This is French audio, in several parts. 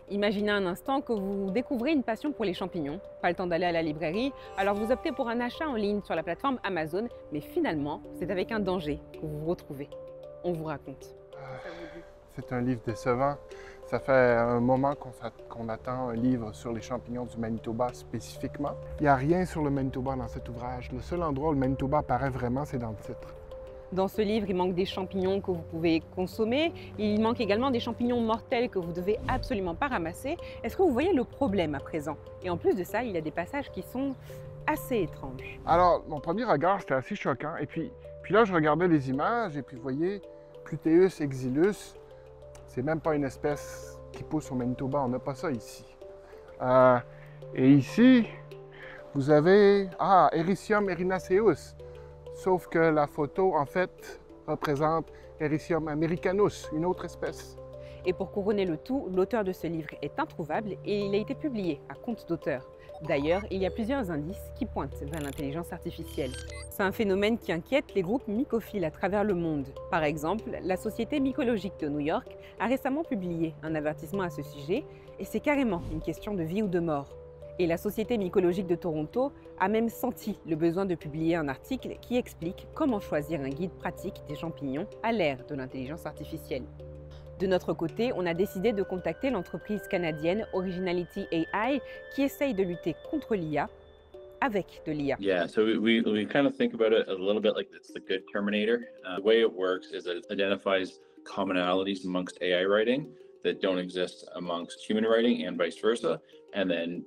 Imaginez un instant que vous découvrez une passion pour les champignons, pas le temps d'aller à la librairie, alors vous optez pour un achat en ligne sur la plateforme Amazon, mais finalement, c'est avec un danger que vous vous retrouvez. On vous raconte. C'est un livre décevant. Ça fait un moment qu'on attend un livre sur les champignons du Manitoba spécifiquement. Il n'y a rien sur le Manitoba dans cet ouvrage. Le seul endroit où le Manitoba apparaît vraiment, c'est dans le titre. Dans ce livre, il manque des champignons que vous pouvez consommer, il manque également des champignons mortels que vous devez absolument pas ramasser. Est-ce que vous voyez le problème à présent? Et en plus de ça, il y a des passages qui sont assez étranges. Alors, mon premier regard, c'était assez choquant. Et puis là, je regardais les images et puis vous voyez, Pluteus exilus, c'est même pas une espèce qui pousse au Manitoba, on n'a pas ça ici. Et ici, vous avez, Ericium erinaceus. Sauf que la photo, en fait, représente Ericium americanus, une autre espèce. Et pour couronner le tout, l'auteur de ce livre est introuvable et il a été publié à compte d'auteur. D'ailleurs, il y a plusieurs indices qui pointent vers l'intelligence artificielle. C'est un phénomène qui inquiète les groupes mycophiles à travers le monde. Par exemple, la Société mycologique de New York a récemment publié un avertissement à ce sujet et c'est carrément une question de vie ou de mort. Et la Société mycologique de Toronto a même senti le besoin de publier un article qui explique comment choisir un guide pratique des champignons à l'ère de l'intelligence artificielle. De notre côté, on a décidé de contacter l'entreprise canadienne Originality AI qui essaye de lutter contre l'IA avec de l'IA. Yeah, so we kind of think about it a little bit like it's the good Terminator. The way it works is that it identifies commonalities amongst AI writing that don't exist amongst human writing and vice versa, and then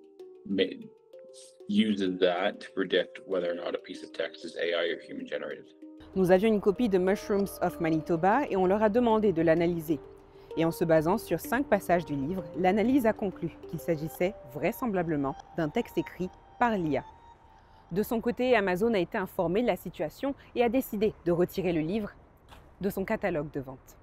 uses that to predict whether or not a piece of text is AI or human generated. Nous avions une copie de Mushrooms of Manitoba et on leur a demandé de l'analyser. Et en se basant sur 5 passages du livre, l'analyse a conclu qu'il s'agissait vraisemblablement d'un texte écrit par l'IA. De son côté, Amazon a été informé de la situation et a décidé de retirer le livre de son catalogue de vente.